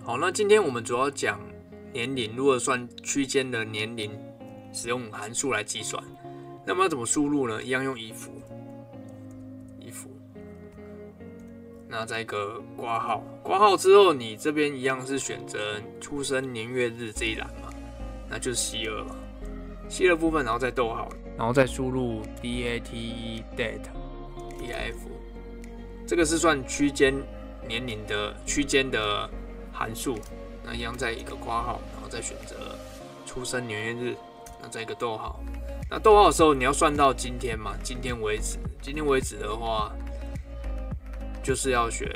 好，那今天我们主要讲年龄如何算区间的年龄，使用函数来计算。那么要怎么输入呢？一样用if，那再一个括号，括号之后你这边一样是选择出生年月日这一栏嘛，那就是 C2嘛，C2部分，然后再逗号，然后再输入 date，这个是算区间年龄的区间的函数，那一样在一个括号，然后再选择出生年月日，那再一个逗号。那逗号的时候你要算到今天嘛，今天为止。今天为止的话，就是要选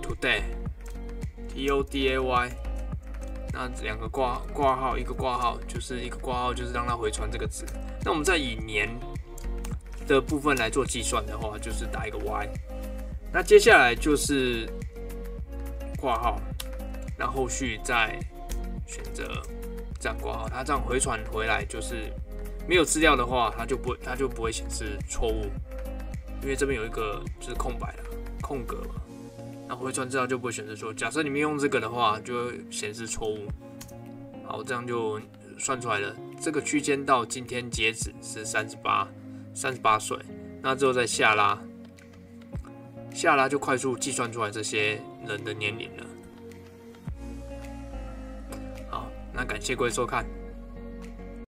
today，today，那两个挂号，一个挂号就是让它回传这个字。那我们再以年的部分来做计算的话，就是打一个 y。那接下来就是挂号，那后续再选择这样挂号，它这样回传回来就是没有资料的话，它就不会显示错误，因为这边有一个就是空白的空格嘛，那回传资料就不会显示错误。假设你们用这个的话，就会显示错误。好，这样就算出来了。这个区间到今天截止是38岁，那之后再下拉就快速计算出来这些人的年龄了。好，那感谢各位收看。